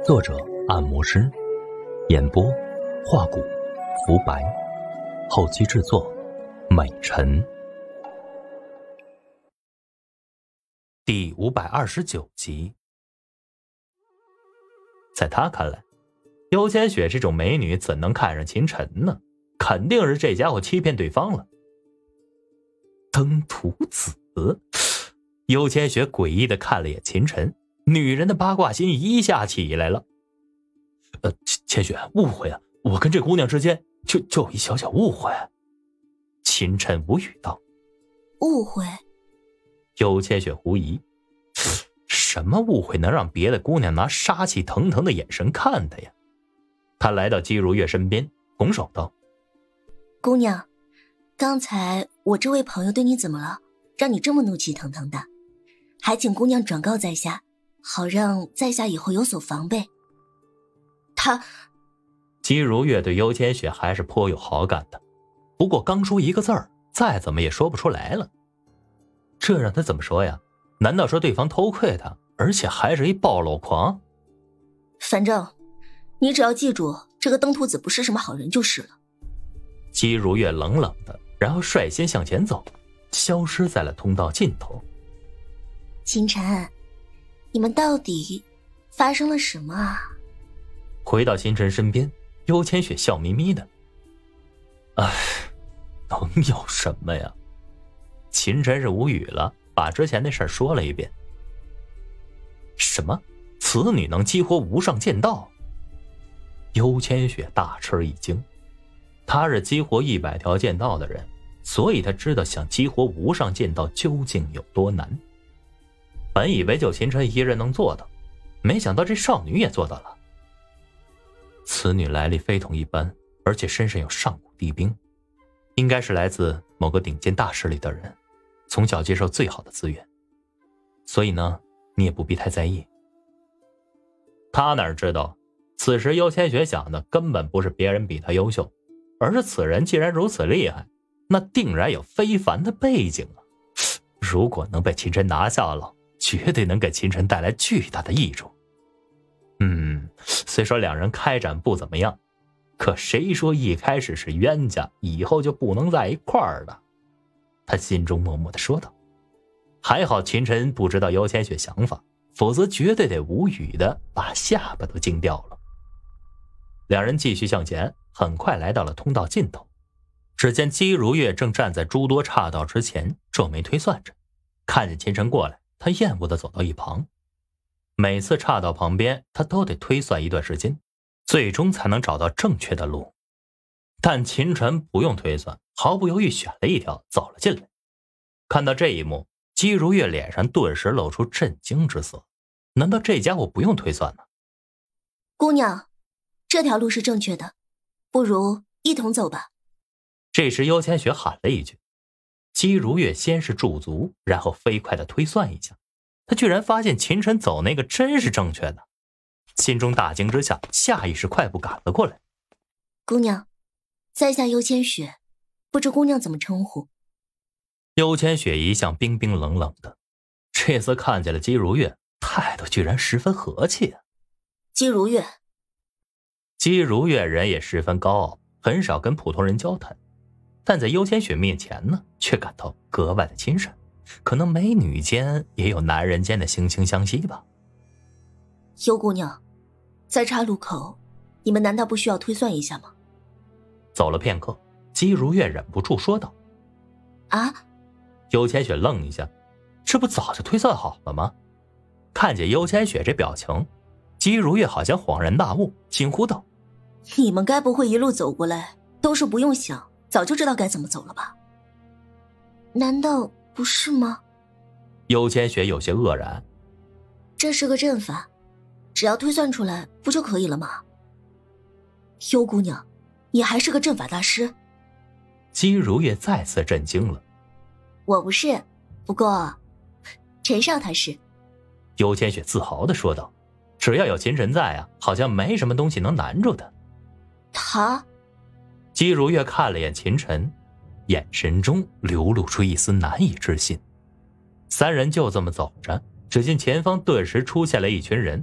作者按摩师，演播画骨浮白，后期制作美晨。第529集。在他看来，幽千雪这种美女怎能看上秦晨呢？肯定是这家伙欺骗对方了。登徒子，幽千雪诡异地看了眼秦晨，女人的八卦心一下起来了。千雪，误会啊，我跟这姑娘之间就有一小小误会。秦晨无语道。 误会？ 幽千雪狐疑，什么误会能让别的姑娘拿杀气腾腾的眼神看她呀？他来到姬如月身边，拱手道： 姑娘，刚才我这位朋友对你怎么了，让你这么怒气腾腾的？还请姑娘转告在下，好让在下以后有所防备。 姬如月对幽千雪还是颇有好感的，不过刚说一个字儿，再怎么也说不出来了。这让他怎么说呀？难道说对方偷窥他，而且还是一暴露狂？ 反正你只要记住，这个登徒子不是什么好人就是了。 姬如月冷冷的，然后率先向前走，消失在了通道尽头。 秦晨，你们到底发生了什么啊？ 回到秦晨身边，幽千雪笑眯眯的。能有什么呀？秦晨是无语了，把之前的事说了一遍。什么？此女能激活无上剑道？幽千雪大吃一惊。他是激活100条剑道的人，所以他知道想激活无上剑道究竟有多难。本以为就秦晨一人能做到，没想到这少女也做到了。此女来历非同一般，而且身上有上古帝兵，应该是来自某个顶尖大势力的人，从小接受最好的资源，所以呢，你也不必太在意。他哪知道，此时幽千雪想的根本不是别人比他优秀，而是此人既然如此厉害，那定然有非凡的背景啊！如果能被秦晨拿下了，绝对能给秦晨带来巨大的益处。虽说两人开展不怎么样，可谁说一开始是冤家，以后就不能在一块儿的？他心中默默地说道。还好秦晨不知道幽千雪想法，否则绝对得无语的把下巴都惊掉了。两人继续向前，很快来到了通道尽头。只见姬如月正站在诸多岔道之前，皱眉推算着。看见秦晨过来，他厌恶地走到一旁。每次岔道旁边，他都得推算一段时间，最终才能找到正确的路。但秦晨不用推算，毫不犹豫选了一条走了进来。看到这一幕，姬如月脸上顿时露出震惊之色。难道这家伙不用推算呢？ 姑娘，这条路是正确的，不如一同走吧。 这时幽千雪喊了一句。姬如月先是驻足，然后飞快地推算一下，他居然发现秦晨走那个真是正确的。心中大惊之下，下意识快步赶了过来。 姑娘，在下幽千雪，不知姑娘怎么称呼？ 幽千雪一向冰冰冷冷的，这次看见了姬如月，态度居然十分和气啊。 姬如月。 姬如月人也十分高傲，很少跟普通人交谈，但在幽千雪面前呢，却感到格外的亲善。可能美女间也有男人间的惺惺相惜吧。 幽姑娘，在岔路口，你们难道不需要推算一下吗？ 走了片刻，姬如月忍不住说道。 啊？ 幽千雪愣一下，这不早就推算好了吗？看见幽千雪这表情，姬如月好像恍然大悟，惊呼道： 你们该不会一路走过来都是不用想，早就知道该怎么走了吧？难道不是吗？ 幽千雪有些愕然。 这是个阵法，只要推算出来不就可以了吗？幽姑娘，你还是个阵法大师。 姬如月再次震惊了。 我不是，不过陈少他是。 幽千雪自豪地说道。只要有秦晨在啊，好像没什么东西能难住他。 他？ 姬如月看了眼秦晨，眼神中流露出一丝难以置信。三人就这么走着，只见前方顿时出现了一群人，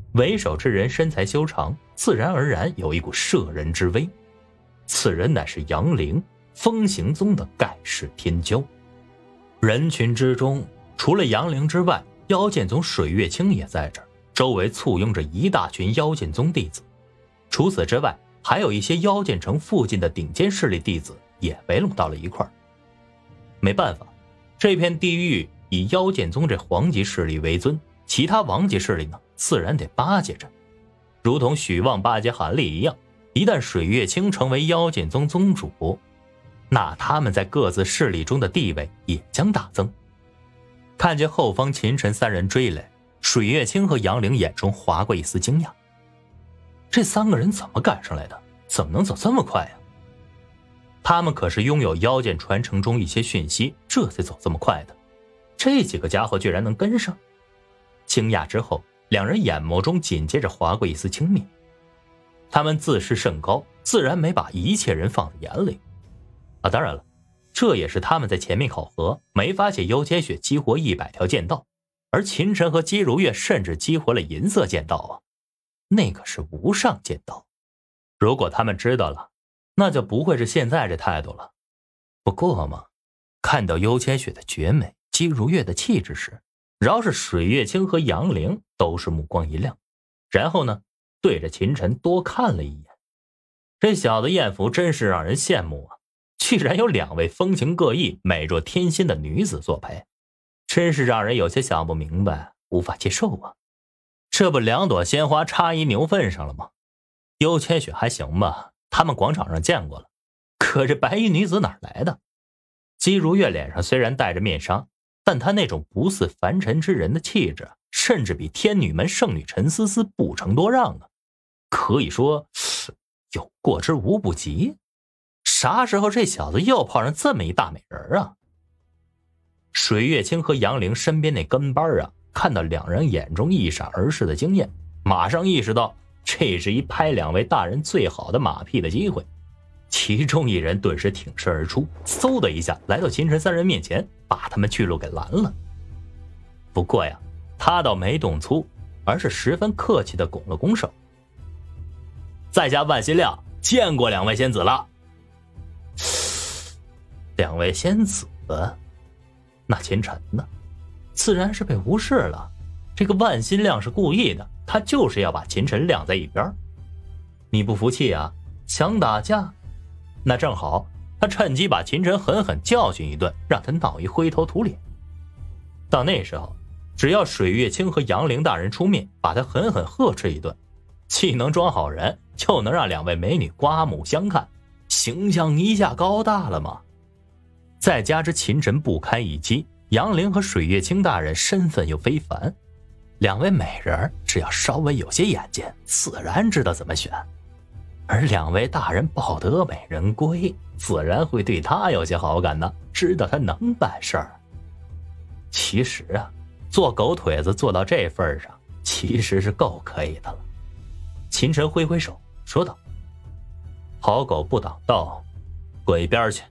为首之人身材修长，自然而然有一股摄人之威。此人乃是杨凌，风行宗的盖世天骄。人群之中，除了杨凌之外，妖剑宗水月清也在这儿，周围簇拥着一大群妖剑宗弟子。除此之外，还有一些妖剑城附近的顶尖势力弟子也围拢到了一块儿。没办法，这片地域以妖剑宗这皇级势力为尊，其他王级势力呢，自然得巴结着。如同许旺巴结韩立一样，一旦水月清成为妖剑宗宗主，那他们在各自势力中的地位也将大增。看见后方秦晨三人追来，水月清和杨凌眼中划过一丝惊讶。这三个人怎么赶上来的？怎么能走这么快呀？他们可是拥有妖剑传承中一些讯息，这才走这么快的。这几个家伙居然能跟上。惊讶之后，两人眼眸中紧接着划过一丝轻蔑。他们自视甚高，自然没把一切人放在眼里。当然了，这也是他们在前面考核没发现幽千雪激活100条剑道，而秦晨和姬如月甚至激活了银色剑道啊，那个是无上剑道。如果他们知道了，那就不会是现在这态度了。不过嘛，看到幽千雪的绝美，姬如月的气质时，饶是水月清和杨凌都是目光一亮，然后呢，对着秦晨多看了一眼。这小子艳福真是让人羡慕啊，居然有2位风情各异、美若天仙的女子作陪，真是让人有些想不明白，无法接受啊。这不2朵鲜花插一牛粪上了吗？幽千雪还行吧，他们广场上见过了，可这白衣女子哪来的？姬如月脸上虽然戴着面纱，但她那种不似凡尘之人的气质，甚至比天女门圣女陈思思不成多让啊，可以说有过之无不及。啥时候这小子又泡上这么一大美人啊？水月清和杨凌身边那跟班啊，看到2人眼中一闪而逝的惊艳，马上意识到这是一拍2位大人最好的马屁的机会。其中一人顿时挺身而出，嗖的一下来到秦晨3人面前，把他们去路给拦了。不过呀，他倒没动粗，而是十分客气地拱了拱手。在下万心亮，见过2位仙子了。2位仙子？那秦晨呢？自然是被无视了。这个万心亮是故意的，他就是要把秦晨晾在一边。你不服气啊？想打架？那正好，他趁机把秦晨狠狠教训一顿，让他闹一灰头土脸。到那时候，只要水月清和杨凌大人出面，把他狠狠呵斥一顿，既能装好人，就能让2位美女刮目相看，形象一下高大了吗？再加之秦晨不堪一击，杨凌和水月清大人身份又非凡，2位美人只要稍微有些眼睛，自然知道怎么选。而2位大人抱得美人归，自然会对他有些好感的，知道他能办事儿。其实啊，做狗腿子做到这份上，其实是够可以的了。秦晨挥挥手说道：“好狗不挡道，滚一边去。”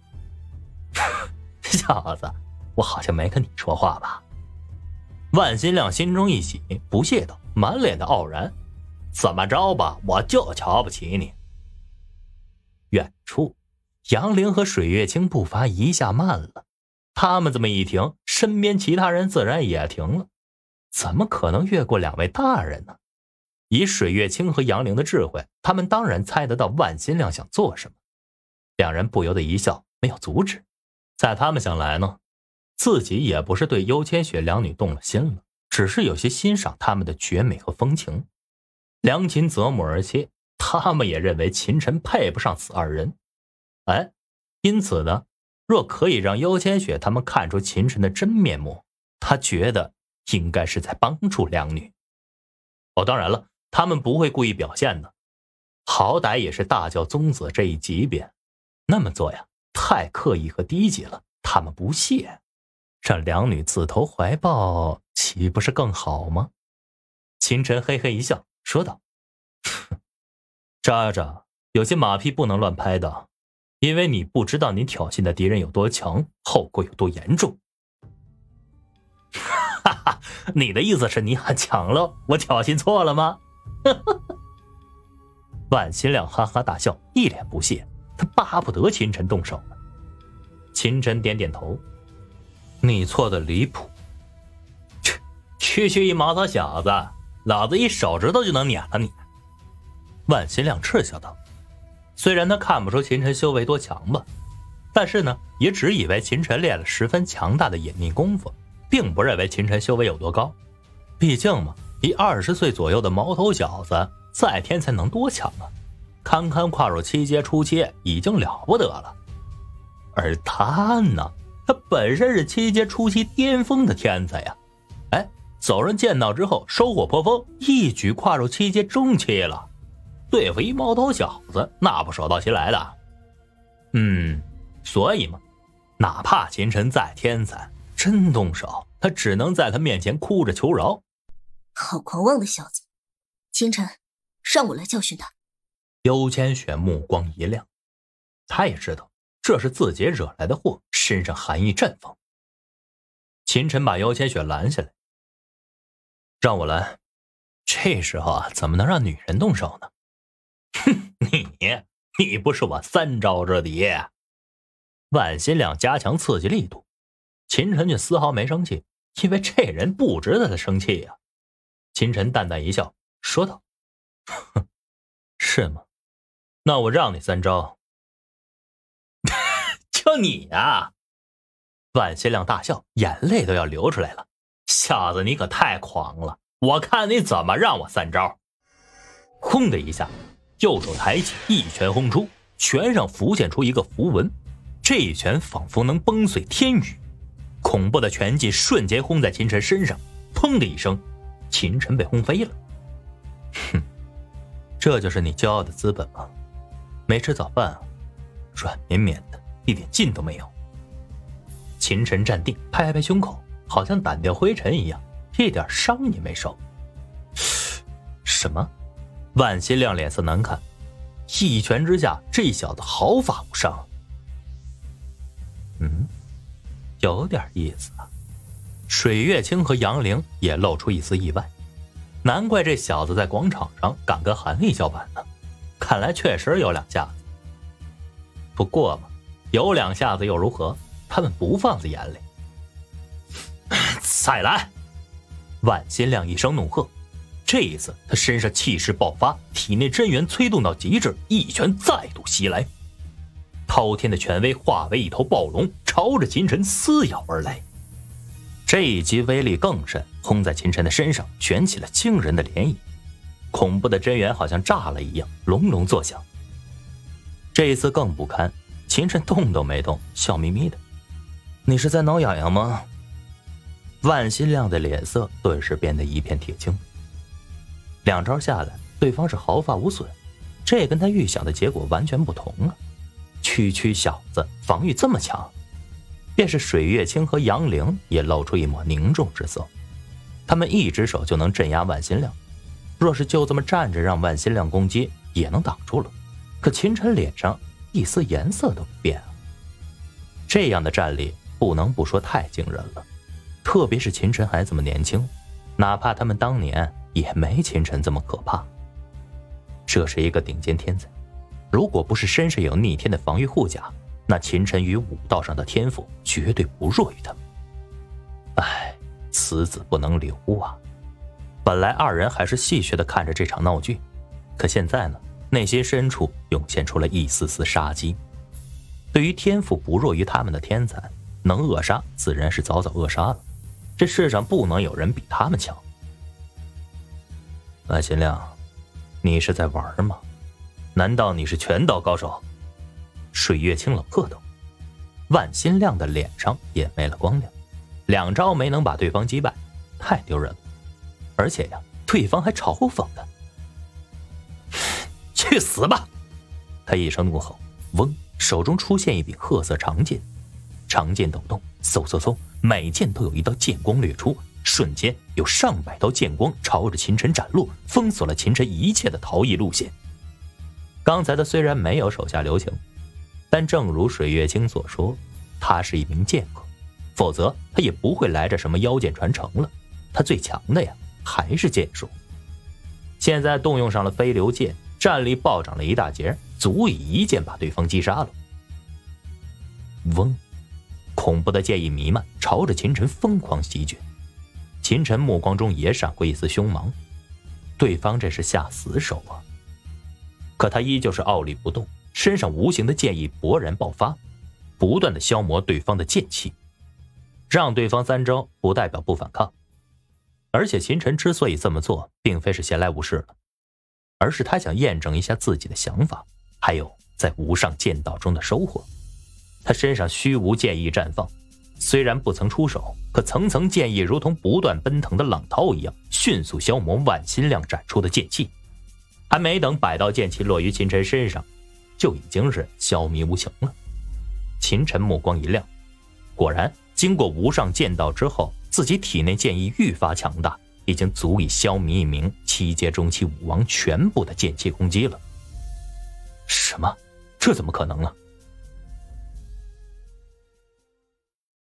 小子，我好像没跟你说话吧？万心亮心中一喜，不屑道，满脸的傲然。怎么着吧，我就瞧不起你。远处，杨凌和水月清步伐一下慢了，他们这么一停，身边其他人自然也停了。怎么可能越过2位大人呢？以水月清和杨凌的智慧，他们当然猜得到万心亮想做什么。2人不由得一笑，没有阻止。在他们想来呢，自己也不是对幽千雪2女动了心了，只是有些欣赏他们的绝美和风情。良禽择木而栖，他们也认为秦晨配不上此2人。因此呢，若可以让幽千雪他们看出秦晨的真面目，他觉得应该是在帮助2女。当然了，他们不会故意表现的，好歹也是大教宗子这一级别，那么做呀，太刻意和低级了，他们不屑。让2女自投怀抱，岂不是更好吗？秦晨嘿嘿一笑说道：“渣渣，有些马屁不能乱拍的，因为你不知道你挑衅的敌人有多强，后果有多严重。” 哈哈，你的意思是你很强了，我挑衅错了吗？万新亮哈哈大笑，一脸不屑，他巴不得秦晨动手呢。秦晨点点头，你错的离谱。区一毛头小子，老子一手指头就能撵了你。万新亮嗤笑道，虽然他看不出秦晨修为多强吧，但是呢，也只以为秦晨练了十分强大的隐匿功夫，并不认为秦晨修为有多高。毕竟嘛，一20岁左右的毛头小子，再天才能多强啊？堪堪跨入7阶初阶已经了不得了。而他呢，他本身是7阶初期巅峰的天才呀！哎，走人剑道之后收获颇丰，一举跨入7阶中期了。对付一毛头小子，那不手到擒来的。所以嘛，哪怕秦晨再天才，真动手，他只能在他面前哭着求饶。 好狂妄的小子！秦晨，让我来教训他。 幽千雪目光一亮，他也知道这是自己惹来的祸，身上寒意绽放。秦晨把幽千雪拦下来，让我来。这时候啊，怎么能让女人动手呢？哼，你不是我3招之敌。万新亮加强刺激力度，秦晨却丝毫没生气，因为这人不值得他生气呀。秦晨淡淡一笑，说道：“哼，是吗？那我让你3招。”就你呀！万新亮大笑，眼泪都要流出来了。小子，你可太狂了！我看你怎么让我3招。轰的一下，右手抬起，一拳轰出，拳上浮现出一个符文，这一拳仿佛能崩碎天宇。恐怖的拳劲瞬间轰在秦晨身上，砰的一声，秦晨被轰飞了。哼，这就是你骄傲的资本吗？没吃早饭啊，软绵绵的，一点劲都没有。秦晨站定，拍拍胸口，好像掸掉灰尘一样，一点伤也没受。什么？万新亮脸色难看，一拳之下，这小子毫发无伤。有点意思啊。水月清和杨凌也露出一丝意外，难怪这小子在广场上敢跟韩立叫板呢，看来确实有2下子。不过嘛，有2下子又如何？他们不放在眼里。再来！万新亮一声怒喝，这一次他身上气势爆发，体内真元催动到极致，一拳再度袭来。滔天的权威化为一头暴龙，朝着秦晨撕咬而来。这一击威力更甚，轰在秦晨的身上，卷起了惊人的涟漪。恐怖的真元好像炸了一样，隆隆作响。这一次更不堪，秦晨动都没动，笑眯眯的。你是在挠痒痒吗？万新亮的脸色顿时变得一片铁青。2招下来，对方是毫发无损，这跟他预想的结果完全不同啊！区小子防御这么强，便是水月清和杨凌也露出一抹凝重之色。他们一只手就能镇压万新亮，若是就这么站着让万新亮攻击，也能挡住了。可秦晨脸上一丝颜色都不变啊！这样的战力不能不说太惊人了，特别是秦晨还这么年轻，哪怕他们当年也没秦晨这么可怕。这是一个顶尖天才，如果不是身上有逆天的防御护甲，那秦晨于武道上的天赋绝对不弱于他们。唉，此子不能留啊！本来2人还是戏谑地看着这场闹剧，可现在呢，内心深处涌现出了一丝丝杀机。对于天赋不弱于他们的天才，能扼杀自然是早早扼杀了。这世上不能有人比他们强。万新亮，你是在玩吗？难道你是拳道高手？水月清冷喝道。万新亮的脸上也没了光亮，2招没能把对方击败，太丢人了。而且呀，对方还嘲讽他。去死吧！他一声怒吼，嗡，手中出现一柄褐色长剑，长剑抖动，嗖嗖嗖，每剑都有一道剑光掠出，瞬间有上百道剑光朝着秦晨斩落，封锁了秦晨一切的逃逸路线。刚才他虽然没有手下留情，但正如水月清所说，他是一名剑客， 否则他也不会来这什么妖剑传承了。他最强的呀还是剑术。现在动用上了飞流剑，战力暴涨了一大截，足以一剑把对方击杀了。嗡，恐怖的剑意弥漫，朝着秦晨疯狂席卷。秦晨目光中也闪过一丝凶芒，对方这是下死手啊！可他依旧是傲立不动，身上无形的剑意勃然爆发，不断的消磨对方的剑气。让对方3招不代表不反抗，而且秦晨之所以这么做，并非是闲来无事了，而是他想验证一下自己的想法，还有在无上剑道中的收获。他身上虚无剑意绽放，虽然不曾出手，可层层剑意如同不断奔腾的浪涛一样，迅速消磨万心量展出的剑气。还没等100道剑气落于秦晨身上，就已经是消弭无形了。秦晨目光一亮，果然经过无上剑道之后，自己体内剑意愈发强大，已经足以消弭一名7阶中期武王全部的剑气攻击了。什么？这怎么可能啊？